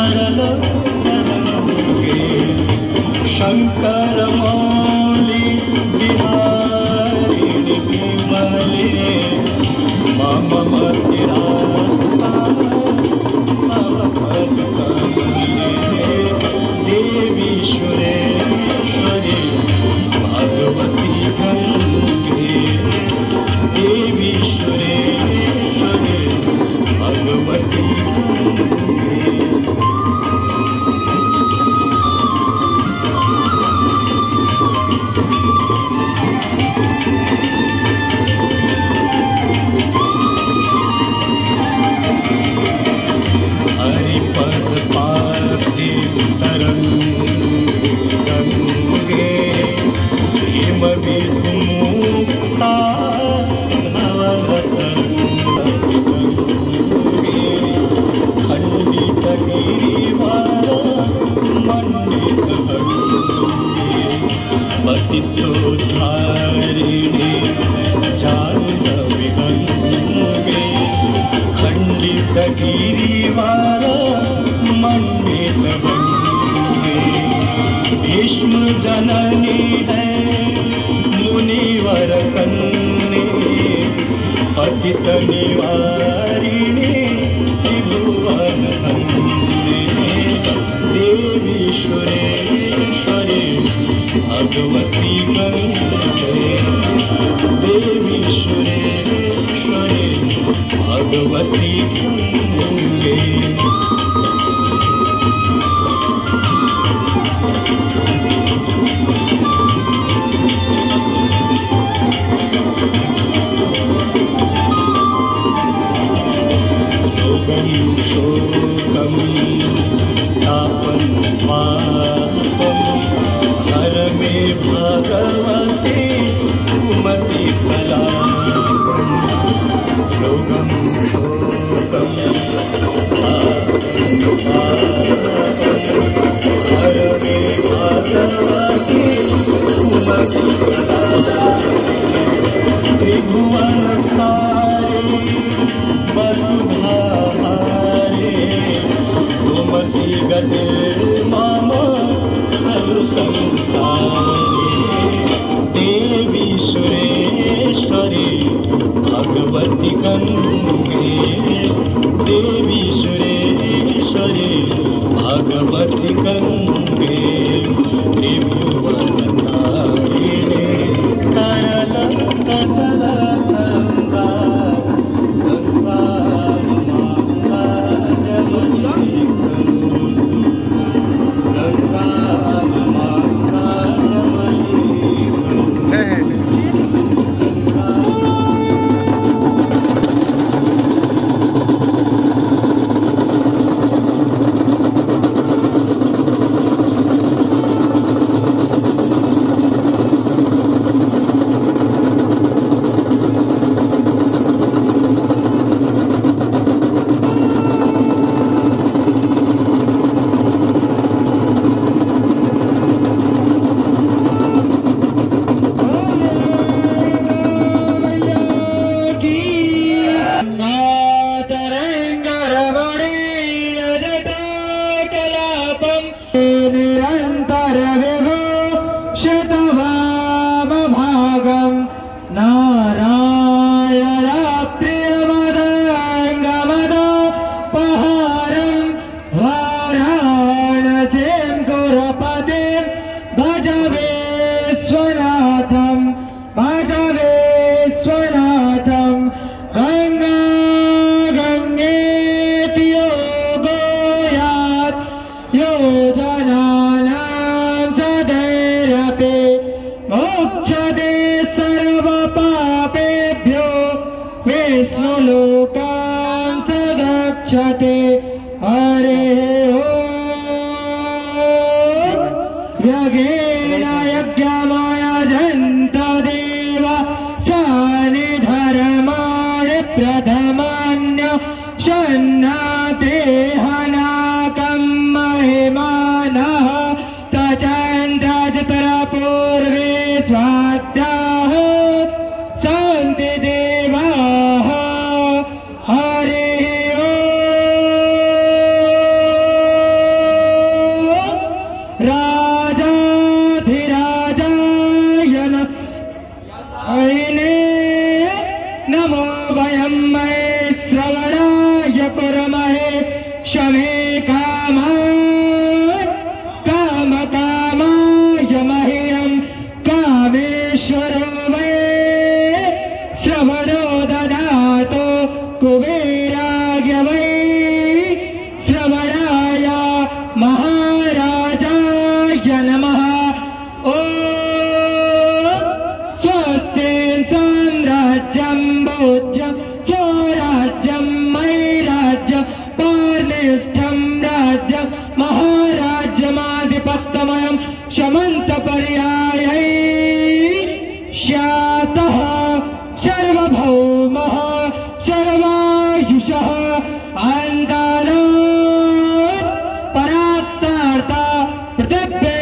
तरंगे शंकर मौली बिहारी विमले मम मतिरा देवी सुरेश्वरी भगवती गंगे देवी सुरेश्वरी भगवती हरिपद पार्थिव तरंगे हिम विमुक्ता धवलतरंगे खंडित गिरिवर मंडित भंगे पतितोद्धारिणी जाह्नवी गंगे खंडित गिरिवर मंडित भंगे भीष्म जननी है मुनिवर कन्ये पतित निवारिणी त्रिभुवन धन्ये देवी सुरेश्वरी भगवती गंगे देवी सुरेश्वरी भगवती गंगे शोकम तापन पापम हर में भगवती कुमति कलापम शोकम शोकम हर में भगवती कुमति कलापम त्रिभुवन सारे वसुधारे तुमसी गते मम खलु संसारे देवी सुरेश्वरी भगवती गंगे देवी सुरेश्वरी भगवती गंगे त्रिभुवन तारिणे तरलंक जलतरंगा शमन्तमयं शमन्तपर्यायै श्यातः सर्वभौमः सर्वायुषः अन्तानात् परात्तार्ता पृथिव्ये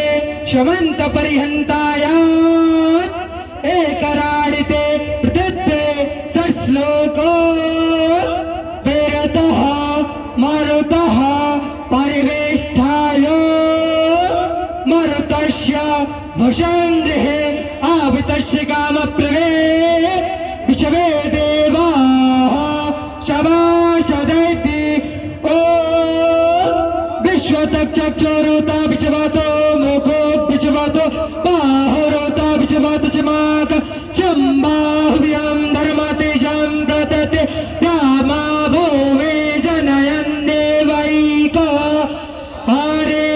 शमन्तपरिहन्तायात् एकराडिते पृथिव्ये सश्लोको विरतः मरुतः परिवेष्टाय मरुतस्य वशन्द्रिहे आवितस्य कामप्रवे विश्वे देवाः शवाशदैति ओ विश्वतक्षक्षरोता विचवातो मुखो विचवातो बाहुरोता विचवातो चमाक शम्बाह्व्यं धर्मते सम्प्रतते रामा भूमे जनयन् देवैका हरे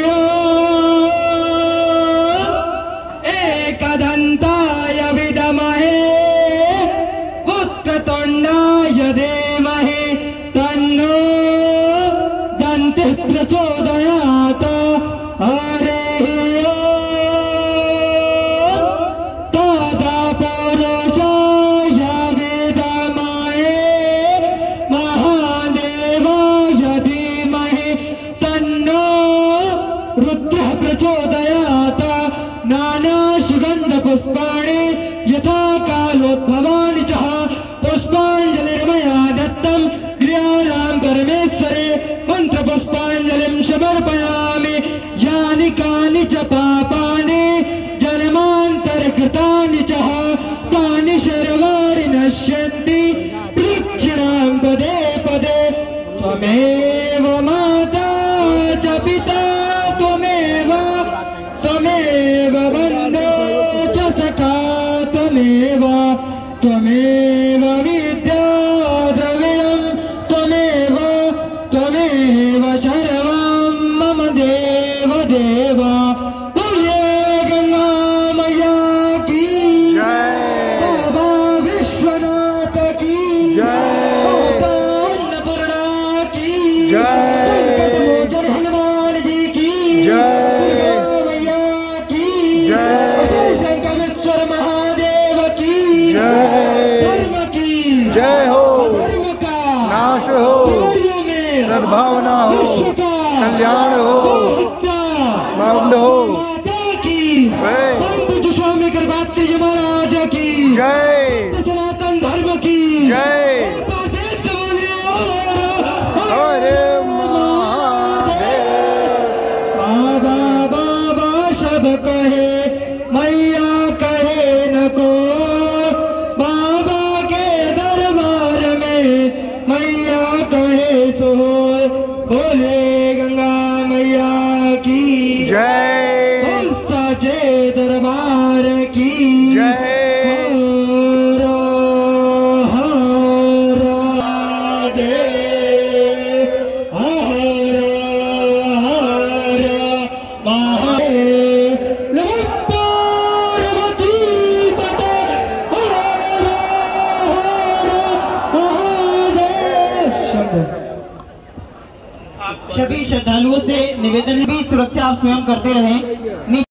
एकदन्ताय विद्महे वक्रतुण्डाय धीमहि तन्नो दन्तिः प्रचोदयात् हरे तत्पुरुषाय विद्महे महादेवाय धीमहि तन्नो रुद्रः प्रचोदयात् नाना सुगंध पुष्पाणि यथा कालोद्भवानि च पुष्पांजलिर्मया दत्तं क्रियायां परमेश्वरे मंत्र पुष्पांजलिं समर्पयामि यानि कानि च पापानि जन्मान्तरकृतानि च तानि सर्वाणि नश्यन्ति वृक्षणां पदे पदे त्वमेव माता च पिता त्वमेव वन्दे च सखा त्वमेव विद्या द्रविणं त्वमेव सर्वं मम देव देव बोले गंगा मैया की बाबा विश्वनाथ की माता अन्नपूर्णा की संकट मोचन हनुमान जी की महादेव की धर्म की जय हो, धर्म का नाश हो, सद्भावना हो, कल्याण हो, माउंड हो। माता की पंडित स्वामी गर्भात्री जी महाराज की जय, सनातन धर्म की जय। हरे बाबा बाबा सब कहे मैया कहे न को बाबा के दरबार में मैया कहे सो बोले गंगा मैया की जय, साचे दरबार की जय। सभी श्रद्धालुओं से निवेदन है, सुरक्षा आप स्वयं करते रहें।